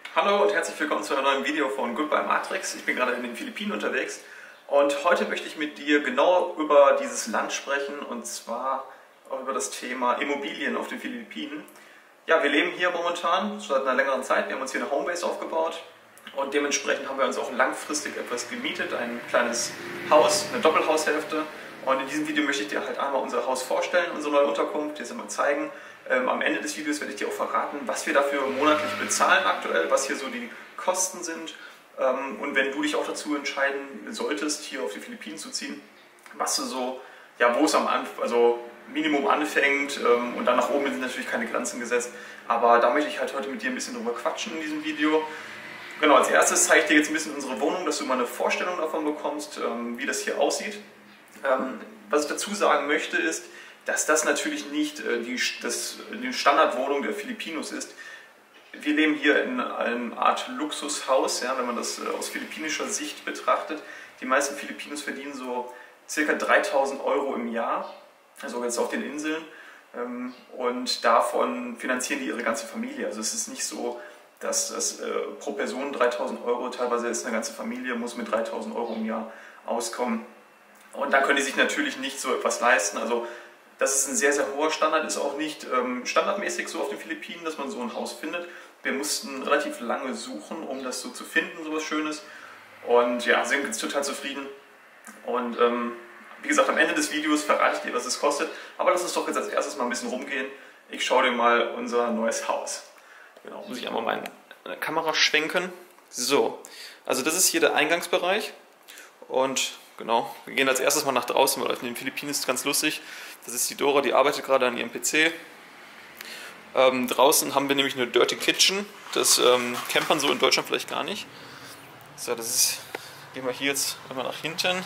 Hallo und herzlich willkommen zu einem neuen Video von Goodbye Matrix. Ich bin gerade in den Philippinen unterwegs und heute möchte ich mit dir genau über dieses Land sprechen und zwar auch über das Thema Immobilien auf den Philippinen. Ja, wir leben hier momentan seit einer längeren Zeit. Wir haben uns hier eine Homebase aufgebaut und dementsprechend haben wir uns auch langfristig etwas gemietet, ein kleines Haus, eine Doppelhaushälfte. Und in diesem Video möchte ich dir halt einmal unser Haus vorstellen, unsere neue Unterkunft, dir das einmal zeigen. Am Ende des Videos werde ich dir auch verraten, was wir dafür monatlich bezahlen aktuell, was hier so die Kosten sind. Und wenn du dich auch dazu entscheiden solltest, hier auf die Philippinen zu ziehen, was du so, ja, wo es am Anfang, also Minimum anfängt und dann nach oben sind natürlich keine Grenzen gesetzt. Aber da möchte ich halt heute mit dir ein bisschen drüber quatschen in diesem Video. Genau, als erstes zeige ich dir jetzt ein bisschen unsere Wohnung, dass du mal eine Vorstellung davon bekommst, wie das hier aussieht. Was ich dazu sagen möchte ist, dass das natürlich nicht die Standardwohnung der Filipinos ist. Wir leben hier in einer Art Luxushaus, ja, wenn man das aus philippinischer Sicht betrachtet. Die meisten Filipinos verdienen so ca. 3.000 Euro im Jahr, also jetzt auf den Inseln. Und davon finanzieren die ihre ganze Familie. Also es ist nicht so, dass das pro Person 3.000 Euro, teilweise ist eine ganze Familie, muss mit 3.000 Euro im Jahr auskommen. Und dann können die sich natürlich nicht so etwas leisten. Also das ist ein sehr, sehr hoher Standard, ist auch nicht standardmäßig so auf den Philippinen, dass man so ein Haus findet. Wir mussten relativ lange suchen, um das so zu finden, so was Schönes. Und ja, sind jetzt total zufrieden. Und wie gesagt, am Ende des Videos verrate ich dir, was es kostet. Aber lass uns doch jetzt als erstes mal ein bisschen rumgehen. Ich schaue dir mal unser neues Haus. Genau, muss ich einmal meine Kamera schwenken. So, also das ist hier der Eingangsbereich. Und genau, wir gehen als erstes mal nach draußen, weil auf den Philippinen ist es ganz lustig. Das ist die Dora, die arbeitet gerade an ihrem PC. Draußen haben wir nämlich eine Dirty Kitchen. Das kennt man so in Deutschland vielleicht gar nicht. So, das ist, gehen wir hier jetzt einmal nach hinten.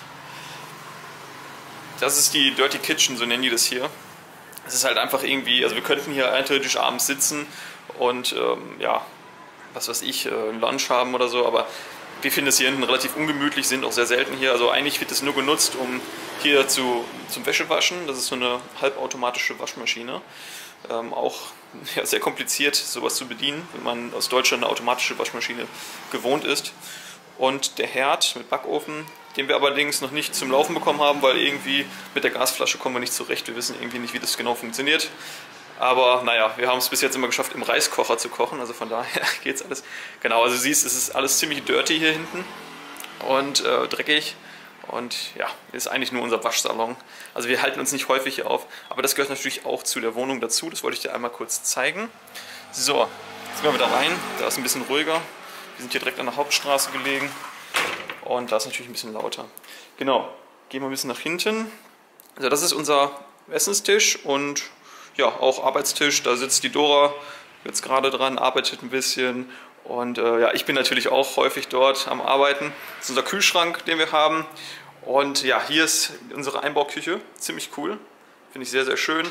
Das ist die Dirty Kitchen, so nennen die das hier. Es ist halt einfach irgendwie, also wir könnten hier theoretisch abends sitzen und ja, was weiß ich, ein Lunch haben oder so, aber wir finden es hier hinten relativ ungemütlich, sind auch sehr selten hier. Also eigentlich wird es nur genutzt, um hier zum Wäschewaschen. Das ist so eine halbautomatische Waschmaschine. Auch ja, sehr kompliziert, sowas zu bedienen, wenn man aus Deutschland eine automatische Waschmaschine gewohnt ist. Und der Herd mit Backofen, den wir allerdings noch nicht zum Laufen bekommen haben, weil irgendwie mit der Gasflasche kommen wir nicht zurecht. Wir wissen irgendwie nicht, wie das genau funktioniert. Aber naja, wir haben es bis jetzt immer geschafft, im Reiskocher zu kochen, also von daher geht es alles. Genau, also du siehst, es ist alles ziemlich dirty hier hinten und dreckig. Und ja, ist eigentlich nur unser Waschsalon. Also wir halten uns nicht häufig hier auf, aber das gehört natürlich auch zu der Wohnung dazu. Das wollte ich dir einmal kurz zeigen. So, jetzt gehen wir wieder rein. Da ist ein bisschen ruhiger. Wir sind hier direkt an der Hauptstraße gelegen und da ist natürlich ein bisschen lauter. Genau, gehen wir ein bisschen nach hinten. Also das ist unser Essenstisch und ja, auch Arbeitstisch. Da sitzt die Dora jetzt gerade dran, arbeitet ein bisschen. Und ja, ich bin natürlich auch häufig dort am Arbeiten. Das ist unser Kühlschrank, den wir haben. Und ja, hier ist unsere Einbauküche. Ziemlich cool. Finde ich sehr, sehr schön.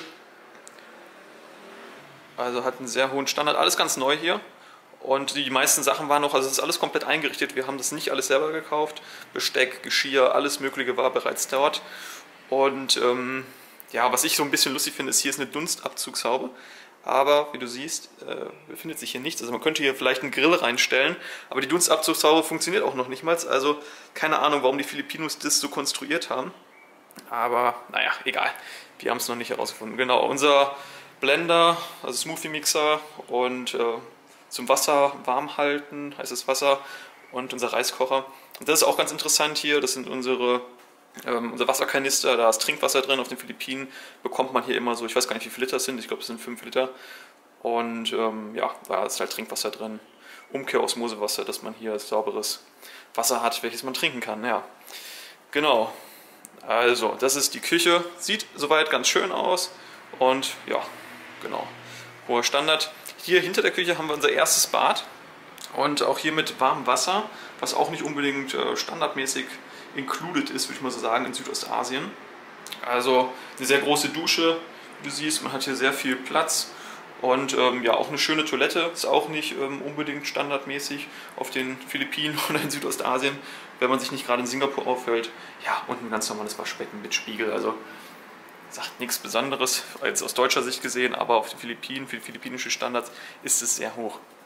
Also hat einen sehr hohen Standard. Alles ganz neu hier. Und die meisten Sachen waren noch, also es ist alles komplett eingerichtet. Wir haben das nicht alles selber gekauft. Besteck, Geschirr, alles Mögliche war bereits dort. Und ja, was ich so ein bisschen lustig finde, ist, hier ist eine Dunstabzugshaube. Aber wie du siehst, befindet sich hier nichts. Also man könnte hier vielleicht einen Grill reinstellen, aber die Dunstabzugshaube funktioniert auch noch nicht mal. Also keine Ahnung, warum die Filipinos das so konstruiert haben. Aber naja, egal. Wir haben es noch nicht herausgefunden. Genau, unser Blender, also Smoothie Mixer und zum Wasser warm halten, heißes Wasser und unser Reiskocher. Und das ist auch ganz interessant hier. Das sind unser Wasserkanister, da ist Trinkwasser drin. Auf den Philippinen bekommt man hier immer so, ich weiß gar nicht, wie viele Liter es sind, ich glaube es sind 5 Liter. Und ja, da ist halt Trinkwasser drin, Umkehrosmosewasser, dass man hier sauberes Wasser hat, welches man trinken kann. Ja, genau. Also, das ist die Küche, sieht soweit ganz schön aus und ja, genau, hoher Standard. Hier hinter der Küche haben wir unser erstes Bad und auch hier mit warmem Wasser, was auch nicht unbedingt standardmäßig included ist, würde ich mal so sagen, in Südostasien. Also eine sehr große Dusche, wie du siehst, man hat hier sehr viel Platz und ja, auch eine schöne Toilette, ist auch nicht unbedingt standardmäßig auf den Philippinen oder in Südostasien, wenn man sich nicht gerade in Singapur aufhält. Ja, und ein ganz normales Waschbecken mit Spiegel, also sagt nichts Besonderes, als aus deutscher Sicht gesehen, aber auf den Philippinen, für philippinische Standards, ist es sehr hoch.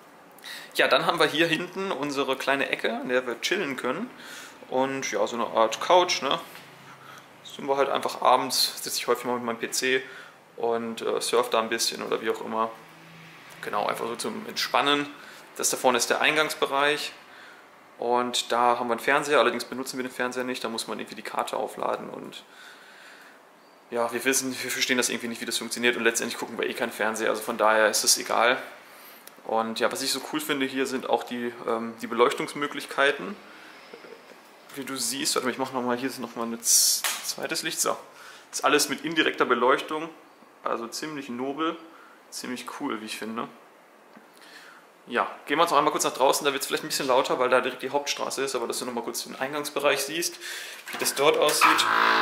Ja, dann haben wir hier hinten unsere kleine Ecke, in der wir chillen können. Und ja, so eine Art Couch, ne? Sind wir halt einfach abends, sitze ich häufig mal mit meinem PC und surfe da ein bisschen oder wie auch immer. Genau, einfach so zum Entspannen. Das da vorne ist der Eingangsbereich. Und da haben wir einen Fernseher, allerdings benutzen wir den Fernseher nicht, da muss man irgendwie die Karte aufladen und ja, wir verstehen das irgendwie nicht, wie das funktioniert und letztendlich gucken wir eh keinen Fernseher, also von daher ist es egal. Und ja, was ich so cool finde hier sind auch die Beleuchtungsmöglichkeiten. Wie du siehst, warte mal, ich mache nochmal, hier ist nochmal ein zweites Licht, so. Das ist alles mit indirekter Beleuchtung, also ziemlich nobel, ziemlich cool, wie ich finde. Ja, gehen wir jetzt noch einmal kurz nach draußen, da wird es vielleicht ein bisschen lauter, weil da direkt die Hauptstraße ist, aber dass du noch mal kurz den Eingangsbereich siehst, wie das dort aussieht.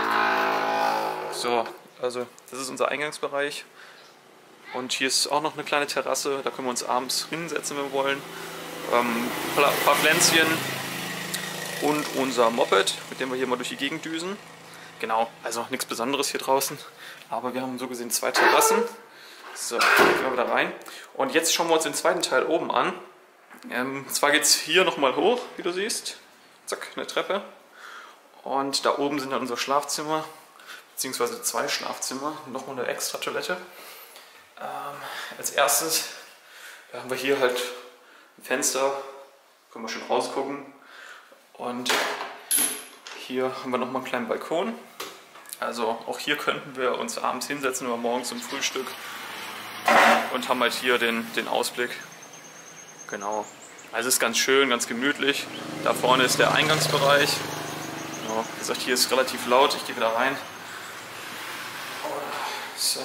So, also das ist unser Eingangsbereich und hier ist auch noch eine kleine Terrasse, da können wir uns abends hinsetzen, wenn wir wollen. Ein paar Pflänzchen und unser Moped, mit dem wir hier mal durch die Gegend düsen. Genau, also nichts Besonderes hier draußen, aber wir haben so gesehen 2 Terrassen. So, gehen wir wieder rein. Und jetzt schauen wir uns den zweiten Teil oben an. Zwar geht es hier nochmal hoch, wie du siehst. Zack, eine Treppe. Und da oben sind dann unser Schlafzimmer, beziehungsweise 2 Schlafzimmer, nochmal eine extra Toilette. Als erstes haben wir hier halt ein Fenster, können wir schon rausgucken. Und hier haben wir nochmal einen kleinen Balkon. Also auch hier könnten wir uns abends hinsetzen oder morgens zum Frühstück. Und haben halt hier den Ausblick. Genau. Also es ist ganz schön, ganz gemütlich. Da vorne ist der Eingangsbereich. Genau. Wie gesagt, hier ist relativ laut. Ich gehe wieder rein. So.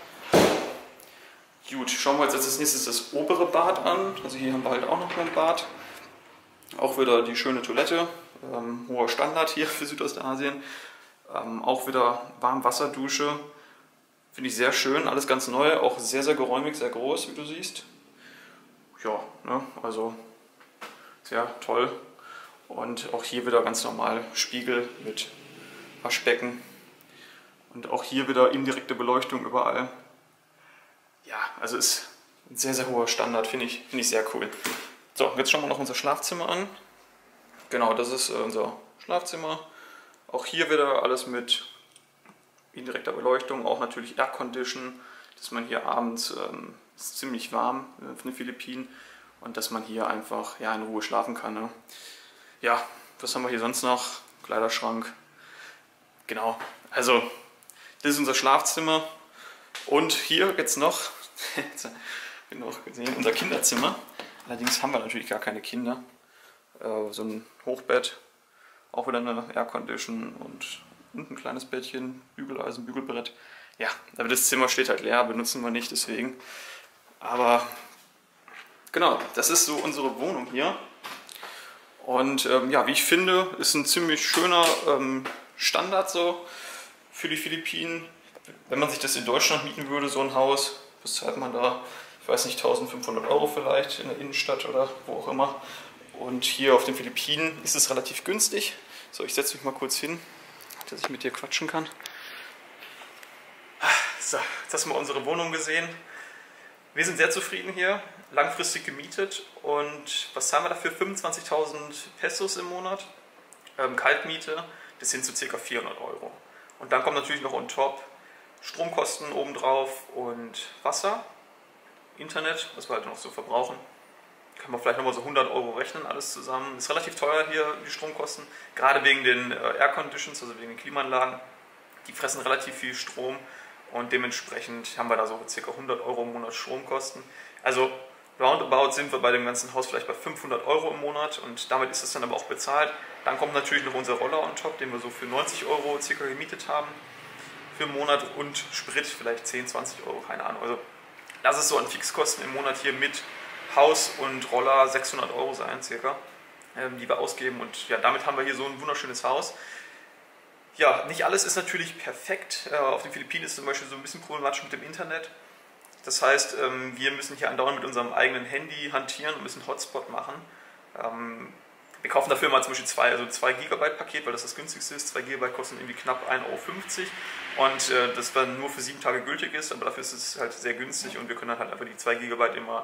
Gut, schauen wir uns jetzt als nächstes das obere Bad an. Also hier haben wir halt auch noch ein Bad. Auch wieder die schöne Toilette. Hoher Standard hier für Südostasien. Auch wieder Warmwasserdusche. Finde ich sehr schön, alles ganz neu, auch sehr, sehr geräumig, sehr groß, wie du siehst. Ja, ne, also sehr toll. Und auch hier wieder ganz normal Spiegel mit Waschbecken. Und auch hier wieder indirekte Beleuchtung überall. Ja, also ist ein sehr, sehr hoher Standard, finde ich sehr cool. So, jetzt schauen wir noch unser Schlafzimmer an. Genau, das ist unser Schlafzimmer. Auch hier wieder alles mit indirekter Beleuchtung, auch natürlich Aircondition, dass man hier abends, ist ziemlich warm auf den Philippinen und dass man hier einfach ja, in Ruhe schlafen kann. Ne? Ja, was haben wir hier sonst noch? Kleiderschrank. Genau, also das ist unser Schlafzimmer und hier jetzt noch, gesehen, unser Kinderzimmer. Allerdings haben wir natürlich gar keine Kinder. So ein Hochbett, auch wieder eine Aircondition und ein kleines Bettchen, Bügeleisen, Bügelbrett. Ja, aber das Zimmer steht halt leer, benutzen wir nicht deswegen. Aber genau, das ist so unsere Wohnung hier. Und ja, wie ich finde, ist ein ziemlich schöner Standard so für die Philippinen. Wenn man sich das in Deutschland mieten würde, so ein Haus, was zahlt man da? Ich weiß nicht, 1500 € vielleicht in der Innenstadt oder wo auch immer. Und hier auf den Philippinen ist es relativ günstig. So, ich setze mich mal kurz hin, dass ich mit dir quatschen kann. So, jetzt hast du mal unsere Wohnung gesehen. Wir sind sehr zufrieden hier, langfristig gemietet und was zahlen wir dafür? 25.000 Pesos im Monat. Kaltmiete, das sind so ca. 400 €. Und dann kommt natürlich noch on top Stromkosten obendrauf und Wasser, Internet, was wir halt noch so verbrauchen. Kann man vielleicht nochmal so 100 € rechnen, alles zusammen. Ist relativ teuer hier, die Stromkosten. Gerade wegen den Air-Conditions, also wegen den Klimaanlagen. Die fressen relativ viel Strom und dementsprechend haben wir da so ca. 100 € im Monat Stromkosten. Also roundabout sind wir bei dem ganzen Haus vielleicht bei 500 € im Monat und damit ist es dann aber auch bezahlt. Dann kommt natürlich noch unser Roller on top, den wir so für 90 € ca. gemietet haben für einen Monat und Sprit vielleicht 10, 20 €, keine Ahnung. Also das ist so an Fixkosten im Monat hier mit Haus und Roller 600 € sein circa, die wir ausgeben und ja, damit haben wir hier so ein wunderschönes Haus. Ja, nicht alles ist natürlich perfekt. Auf den Philippinen ist zum Beispiel so ein bisschen problematisch mit dem Internet. Das heißt, wir müssen hier andauernd mit unserem eigenen Handy hantieren und müssen Hotspot machen. Wir kaufen dafür mal zum Beispiel 2 GB Paket, weil das das günstigste ist. 2 GB kosten irgendwie knapp 1,50 € und das dann nur für 7 Tage gültig ist, aber dafür ist es halt sehr günstig und wir können dann halt einfach die 2 GB immer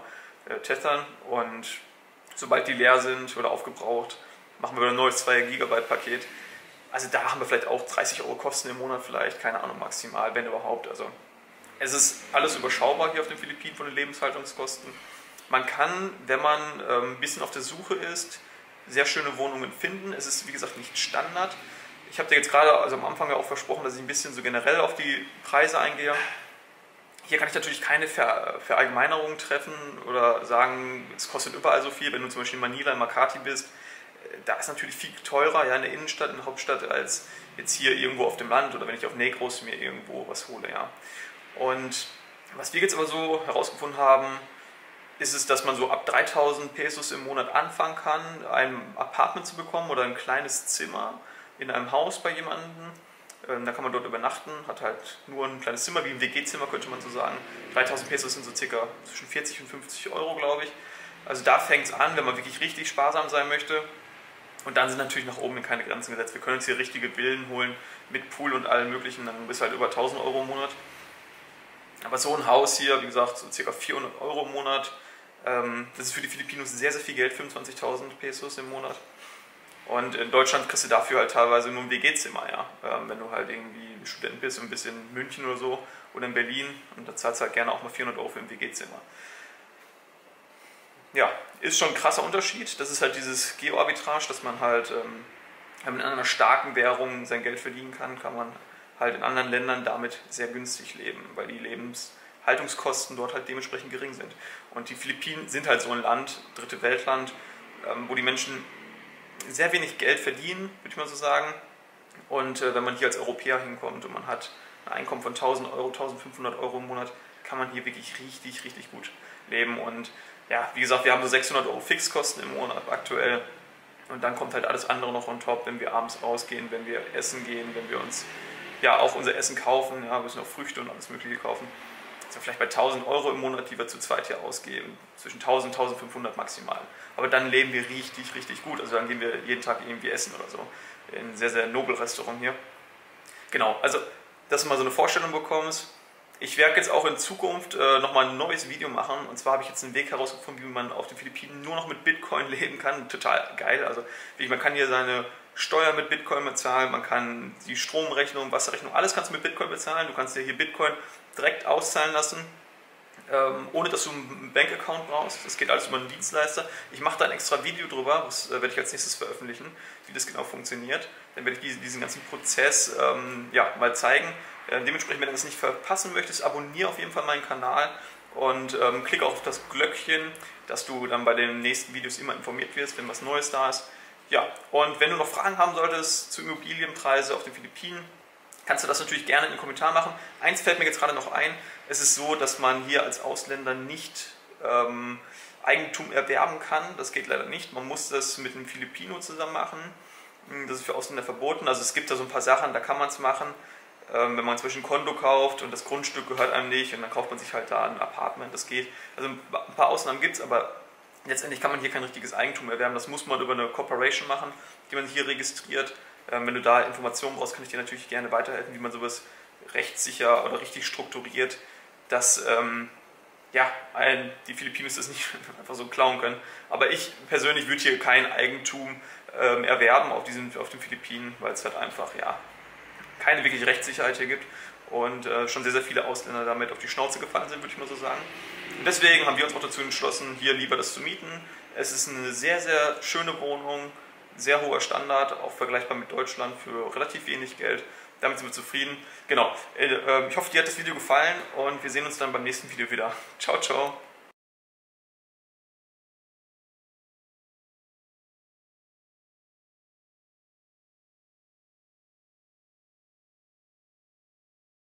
tethern und sobald die leer sind oder aufgebraucht, machen wir wieder ein neues 2 GB Paket. Also da haben wir vielleicht auch 30 Euro Kosten im Monat vielleicht, keine Ahnung, maximal, wenn überhaupt. Also es ist alles überschaubar hier auf den Philippinen von den Lebenshaltungskosten. Man kann, wenn man ein bisschen auf der Suche ist, sehr schöne Wohnungen finden. Es ist, wie gesagt, nicht Standard. Ich habe dir jetzt gerade, also am Anfang ja auch versprochen, dass ich ein bisschen so generell auf die Preise eingehe. Hier kann ich natürlich keine Verallgemeinerung treffen oder sagen, es kostet überall so viel. Wenn du zum Beispiel in Manila, in Makati bist, da ist natürlich viel teurer, ja, in der Innenstadt, in der Hauptstadt, als jetzt hier irgendwo auf dem Land oder wenn ich auf Negros mir irgendwo was hole. Ja. Und was wir jetzt aber so herausgefunden haben, ist es, dass man so ab 3000 Pesos im Monat anfangen kann, ein Apartment zu bekommen oder ein kleines Zimmer in einem Haus bei jemandem. Da kann man dort übernachten, hat halt nur ein kleines Zimmer, wie ein WG-Zimmer könnte man so sagen. 3000 Pesos sind so circa zwischen 40 und 50 Euro, glaube ich. Also da fängt es an, wenn man wirklich richtig sparsam sein möchte. Und dann sind natürlich nach oben keine Grenzen gesetzt. Wir können uns hier richtige Villen holen mit Pool und allem möglichen, dann bis halt über 1000 Euro im Monat. Aber so ein Haus hier, wie gesagt, so circa 400 Euro im Monat, das ist für die Filipinos sehr, sehr viel Geld, 25.000 Pesos im Monat. Und in Deutschland kriegst du dafür halt teilweise nur ein WG-Zimmer, ja. Wenn du halt irgendwie ein Student bist, ein bisschen in München oder so oder in Berlin, und da zahlst du halt gerne auch mal 400 Euro für ein WG-Zimmer. Ja, ist schon ein krasser Unterschied. Das ist halt dieses Geo-Arbitrage, dass man halt, wenn man in einer starken Währung sein Geld verdienen kann, kann man halt in anderen Ländern damit sehr günstig leben, weil die Lebenshaltungskosten dort halt dementsprechend gering sind. Und die Philippinen sind halt so ein Land, dritte Weltland, wo die Menschen sehr wenig Geld verdienen, würde ich mal so sagen. Und wenn man hier als Europäer hinkommt und man hat ein Einkommen von 1000 Euro, 1500 Euro im Monat, kann man hier wirklich richtig, richtig gut leben. Und ja, wie gesagt, wir haben so 600 Euro Fixkosten im Monat aktuell. Und dann kommt halt alles andere noch on top, wenn wir abends rausgehen, wenn wir essen gehen, wenn wir uns ja auch unser Essen kaufen, ja, müssen auch Früchte und alles Mögliche kaufen. Das sind vielleicht bei 1000 Euro im Monat, die wir zu zweit hier ausgeben, zwischen 1000 und 1500 maximal. Aber dann leben wir richtig, richtig gut. Also dann gehen wir jeden Tag irgendwie essen oder so. In ein sehr, sehr nobel Restaurant hier. Genau, also dass du mal so eine Vorstellung bekommst. Ich werde jetzt auch in Zukunft nochmal ein neues Video machen. Und zwar habe ich jetzt einen Weg herausgefunden, wie man auf den Philippinen nur noch mit Bitcoin leben kann. Total geil. Also man kann hier seine Steuern mit Bitcoin bezahlen, man kann die Stromrechnung, Wasserrechnung, alles kannst du mit Bitcoin bezahlen. Du kannst dir hier Bitcoin direkt auszahlen lassen, ohne dass du einen Bankaccount brauchst. Das geht alles über einen Dienstleister. Ich mache da ein extra Video drüber, das werde ich als nächstes veröffentlichen, wie das genau funktioniert. Dann werde ich diesen ganzen Prozess ja, mal zeigen. Dementsprechend, wenn du das nicht verpassen möchtest, abonniere auf jeden Fall meinen Kanal und klicke auch auf das Glöckchen, dass du dann bei den nächsten Videos immer informiert wirst, wenn was Neues da ist. Ja, und wenn du noch Fragen haben solltest zu Immobilienpreisen auf den Philippinen, kannst du das natürlich gerne in den Kommentaren machen. Eins fällt mir jetzt gerade noch ein. Es ist so, dass man hier als Ausländer nicht Eigentum erwerben kann. Das geht leider nicht. Man muss das mit einem Filipino zusammen machen. Das ist für Ausländer verboten. Also es gibt da so ein paar Sachen, da kann man es machen. Wenn man zum Beispiel ein Kondo kauft und das Grundstück gehört einem nicht und dann kauft man sich halt da ein Apartment. Das geht. Also ein paar Ausnahmen gibt es, aber letztendlich kann man hier kein richtiges Eigentum erwerben. Das muss man über eine Corporation machen, die man hier registriert. Wenn du da Informationen brauchst, kann ich dir natürlich gerne weiterhelfen, wie man sowas rechtssicher oder richtig strukturiert, dass ja, die Filipinos das nicht einfach so klauen können. Aber ich persönlich würde hier kein Eigentum erwerben auf den Philippinen, weil es halt einfach ja, keine wirkliche Rechtssicherheit hier gibt und schon sehr, sehr viele Ausländer damit auf die Schnauze gefallen sind, würde ich mal so sagen. Und deswegen haben wir uns auch dazu entschlossen, hier lieber das zu mieten. Es ist eine sehr, sehr schöne Wohnung, sehr hoher Standard, auch vergleichbar mit Deutschland für relativ wenig Geld. Damit sind wir zufrieden. Genau, ich hoffe, dir hat das Video gefallen und wir sehen uns dann beim nächsten Video wieder. Ciao, ciao!